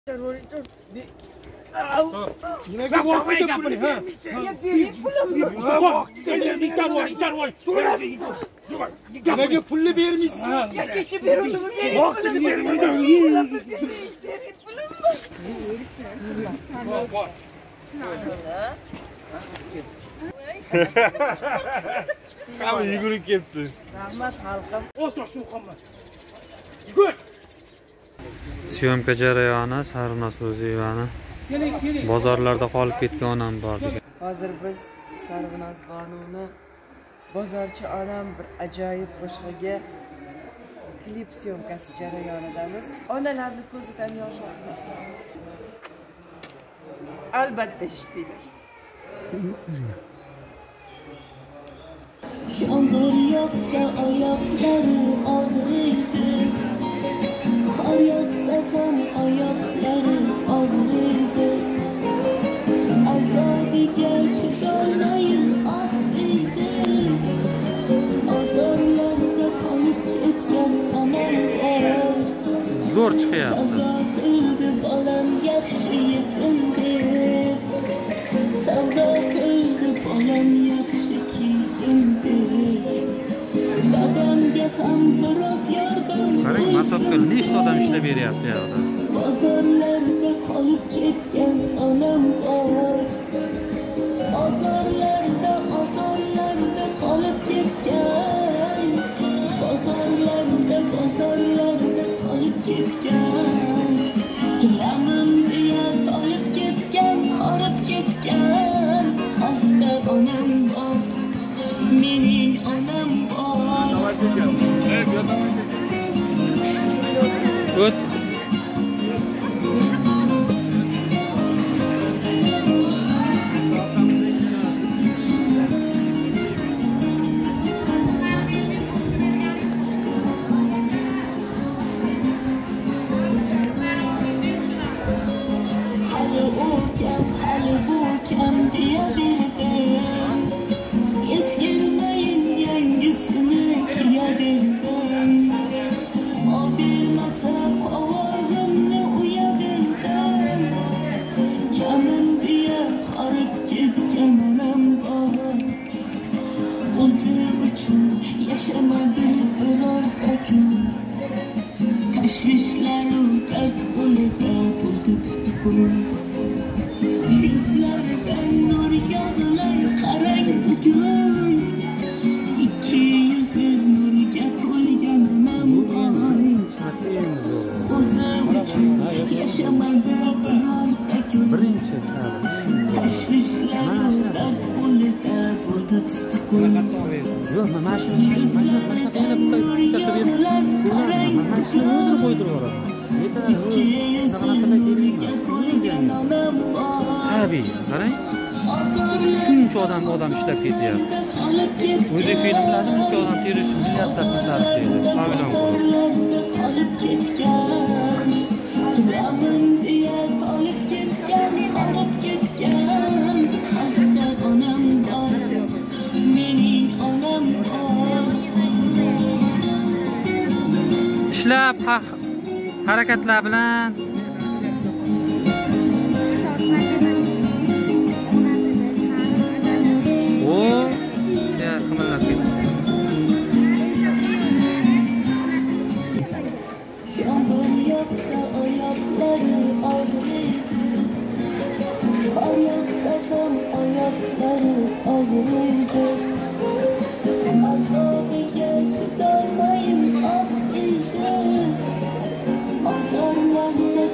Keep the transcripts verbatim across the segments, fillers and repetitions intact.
Nimaga voqea gapirdi, ha? Itar voy, itar voy. Nimaga pulni bermaysiz? Kecha berdim. Vaqtini bermayman. Qani yugurib kelibdi. Rahmat xalqim. O'tir shu xamma. Yugur. Syomka jarayoni Sarvinoz O'ziyevani bozorlarda qolib ketgan onam bor degan. Hozir biz Sarvinoz Banuni bozorchi onam bir ajoyib qo'shig'iga klip syomkasi jarayonidamiz. Onalarning ko'zidan yosh oqmoqda. Albatta eshitdinglar. Yağmur yoksa ayakları ağrıydı. Kar yoksa tam ayakları ağrıydı. Azabı gerçi dolmayın ahrıydı. Azarlarda kalıp ketken anam var. Zo'r chiqyapti. Savdo qildi bolam yaxshi yesindi. Savdo qildi bolam yaxshi kiysindi. Dadamga ham biroz yordam Qarang, masofga nechta odam ishlab beryapti ya odam. Bozorlarda qolib ketgan onam bor. Bozorlarda, bozorlarda qolib ketgan. Bozorlarda, bozorlarda qolib ketgan. G'amim deya qolib ketgan, qolib ketgan. Xasta onam bor. Mening onam bor. O't. Hali o kam, hali bu kam diyaverdim. Eskirmeyin yangisini kiyaverdim. O bilmasa qovog'imni uyaverdim. Kamim diye qarib ketgan onam bor. O'zi uchun yashamadi birorta kun. Tashvishlaru dard qo'lida bo'ldi tutqun. Yuzlaridan nur yog'lar qarang bugun. Ikki yuzi nurga to'lgan onam bor. O'zi uchun yashamadi birorta kun. Tashvishlaru dard qo'lida bo'ldi tutqun. Yo'q, mana shu mashina mashina yana bitta bitta qilib berib, mashina o'zini qo'ydirib yuboradi. Tabiiy, qarang. Shuncha odam odam ishlab ketyapti. O'zi film lazim, uncha odam terish milliardlab sarf deydi. Pavilon qolib ketgan. G'amim deya qolib ketgan, qolib ketgan. Xasta onam bor. Mening onam bor. ishlab harakatlar bilan o ya qimillab ketdi. Yağmur yoksa ayakları ağrıydı. Kar yoksa tam ayakları ağrıydı. Azabı gerçi dolmayın ahrıydı. Azarlarda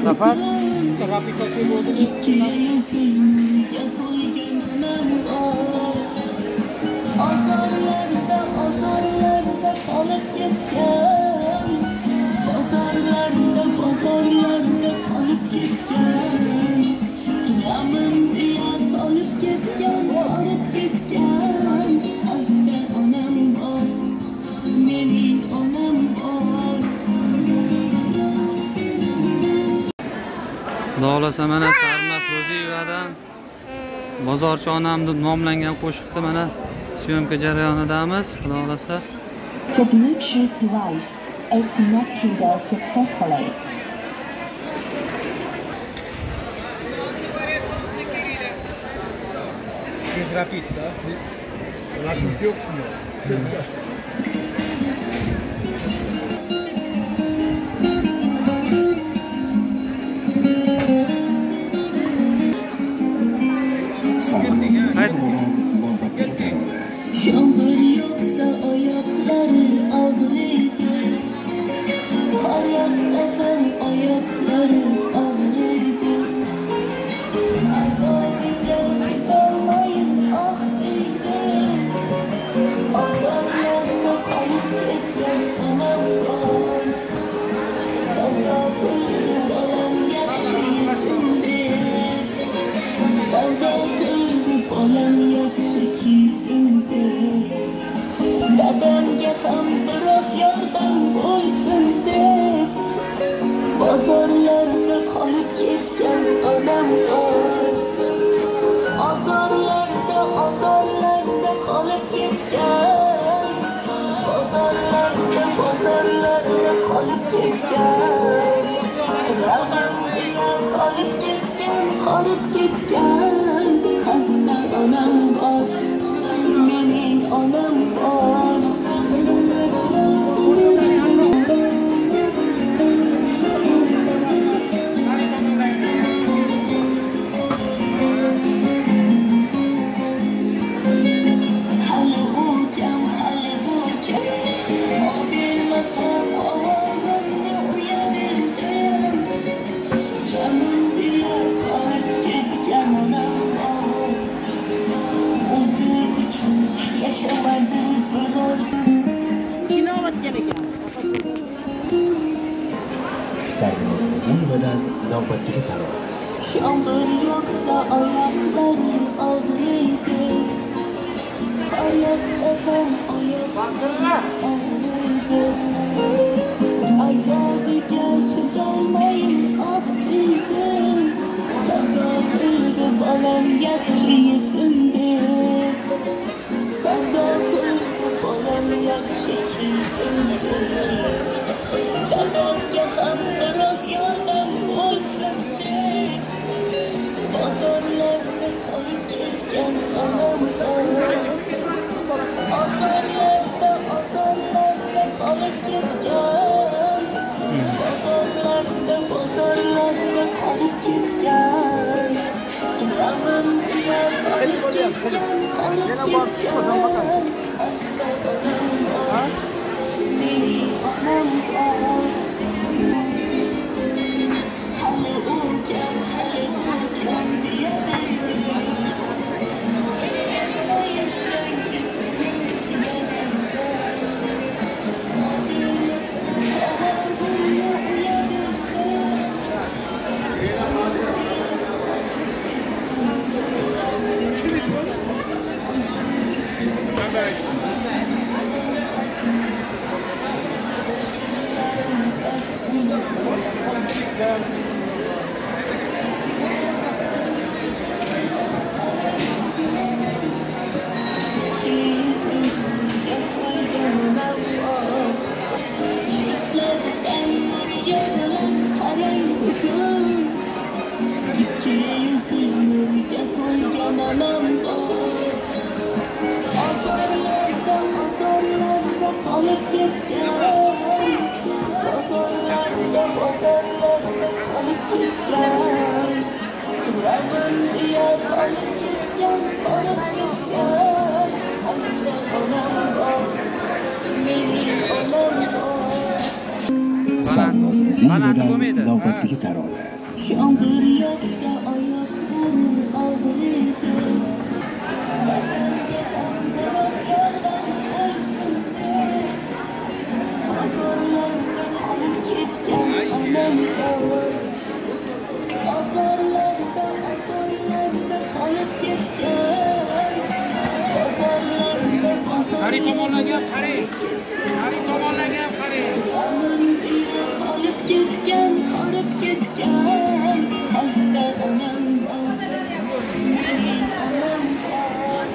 Safar Rapikasi bo'ldi. ikki yuzimga to'lgan onam bor. Ozorlarda, ozorlarda qolib ketgan. Bozorlarda, bozorlarda qolib ketgan. G'amim biya qolib ketgan, borib ketgan. Xasta onam bor, mening onam bor. Xudo mana Sarmas Ro'ziyevadan bozorchi onam deb nomlangan qo'shiqda mana syomka jarayonidamiz. Xudo xolasa. The Bluetooth device is connected successfully. Tez rapid da. Rapid yo'q shunda. Yağmur yoksa ayakları ağrıydı. Kar yağsa hem ayakları ağrıydı. Azalıyla çıkamayın ah deydi. Azarlarla kalıp ketken anam var. Sana kıldı balam yakşıyısın diye. Sana kıldı balam yakşı kisin diye. Dadamga ham biroz yordam bo'lsin deb bozorlarda qolib ketgan onam bor. Ozorlarda, ozorlarda qolib ketgan. Bozorlarda, bozorlarda qolib ketgan. G'amim biya qolib ketgan, horib ketgan. Xasta onam bor, mening onam bor. Hali bu jam, hali bu jam. O bilmasam ovozimni uyaverdim. Jamim biya qolib ketgan onam bor. O'zi uchun yashamadi biror. Sarvinoz Ro'ziyevadan navbatdagi tarona. Yağmur yoksa ayakları ağrıydı. Kar yağsa hem ayakları ağrıydı. Azabıya çıkamayın ah deydim. Sana kıldı balam yakşı yesin diye. Sana kıldı balam yakşı kisin diye. Dadamga ham biroz yordam bo'lsin deb bozorlarda qolib ketgan onam bor. Ozorlarda, ozorlarda qolib ketgan. Bozorlarda, bozorlarda qolib ketgan. G'amim biya qolib ketgan, horib ketgan. Xasta onam bor, mening onam bor. Hali u jam, hali bu jam diyaverdim. Esirmayın sevgisini O bilmasam ovozimni uyaverdim. Alıp gitken, bozorlarda, bozorlarda kalıp gitken. G'amim biya qolib ketgan, horib ketgan. Xasta onam bor, mening onam bor. Sarvinoz Ro'ziyevadan navbatdagi tarona. Yağmur yağsa ayaklarım ağrıydı. Bedende biraz yerden olsun diye. Pazarlarda kalıp gitken anam var. Pazarlarda, pazarlarda kalıp gitken. Pazarlarda, pazarlarda. Qari tomonlarga qari. Qari tomonlarga qari. Anam diye kalıp gitken, kalıp gitken. Hasta anam var. Benim anam var.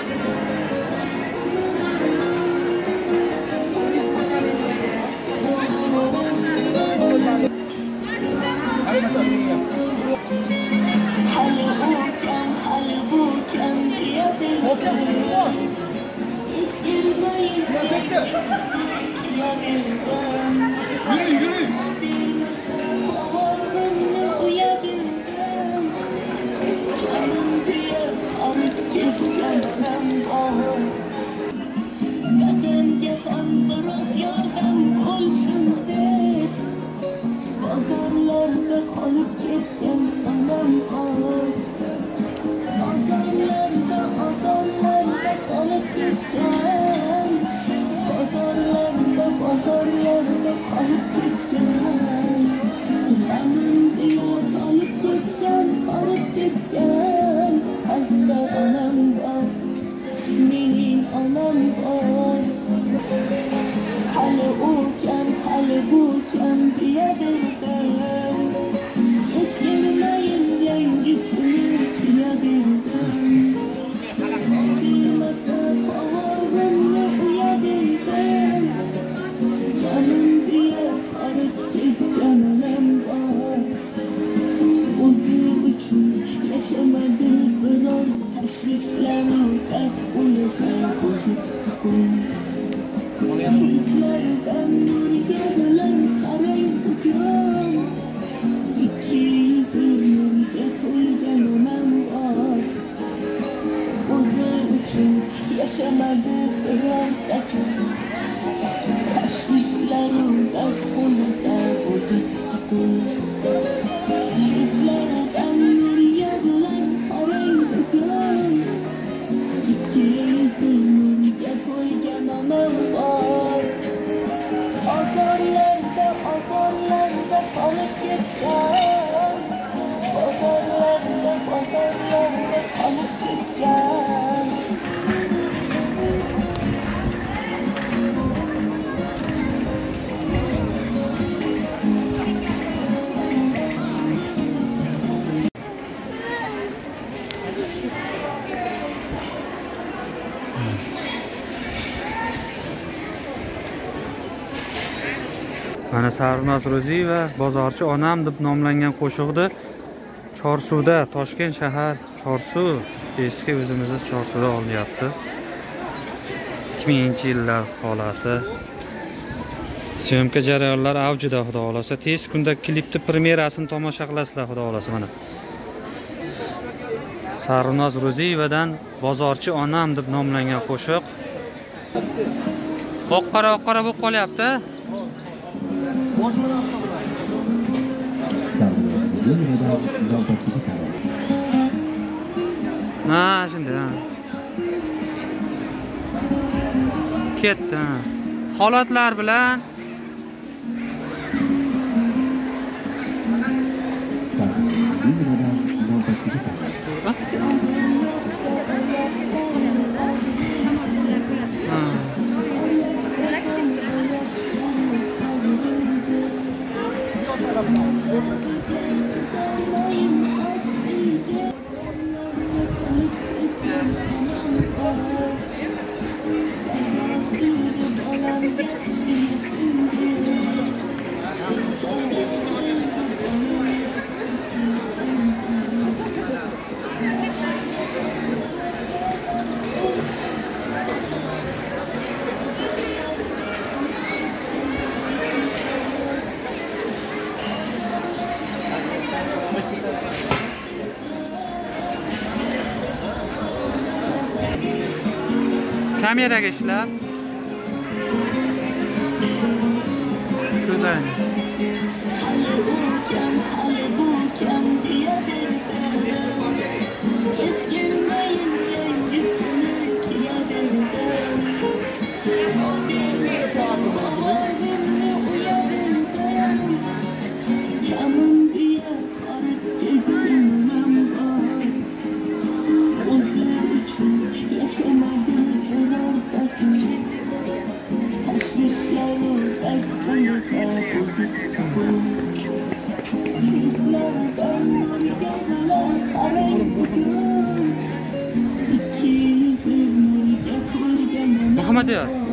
Hali uken, hali buken diye bildim. Eskirmeyin diye bildim. Yürü yürü. Havarımla uyabildim. Canım diye arıp gitken anam var. Bedende hem biraz yardım olsun diye. Pazarlarda kalıp gitken anam var. Pazarlarda, pazarlarda kalıp gitken. Pazarlarda, pazarlarda kalıp gitken. Anam diyor kalıp gitken, kalıp gitken. Hasta anam var, benim anam var. Hali uken, hali buken diye bildim. Eskirmeyin yengisini diye bildim. Bilmese havarımla uyabildim. Canım diye karıp gitken anam var. Uzu üçün yaşamadı biraz teşvişler dert uluka buldu tutkun. Yüzlerden nur gelen karayı bugün. İki yüzümün getulgen anam var. Uzu üçün yaşamadı biraz teşvişlerim dert uluka buldu tutkun. Yüzlerden nur gelen karayı bugün. İki yüzümün getulgen anam var. Azarlarda, azarlarda kalıp gitken. Pazarlarda, pazarlarda kalıp gitken. Mana Sarvinoz Ro'ziyeva bozorchi onam deb nomlangan qo'shiqni Chorsuvda, Toshkent shahar Chorsuv, eski o'zimizda Chorsuvda olinyapti. ikki minginchi yillar holati. Syomka jarayonlari avjida, xudo xolasa. Tez kunda klipni premyerasini tomosha qilasizlar, xudo xolasa mana. Sarvinoz Ro'ziyevadan bozorchi onam deb nomlangan qo'shiq. Oq-qora oq-qora bo'lib qolyapti. Sarvinoz Ro'ziyevadan navbatdagi tarona. Ha, shunday. ha. Ketdi. ha. Holatlar bilan Sarvinoz Ro'ziyevadan navbatdagi tarona. ha. Kameraga ishlab ko'zlaring. İki yüzüm nurga to'lgan Muhammad ya.